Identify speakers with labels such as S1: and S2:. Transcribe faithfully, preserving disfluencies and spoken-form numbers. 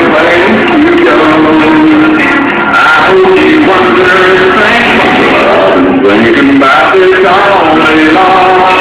S1: place to go. I hope you wonder and think, thinking about this all day long.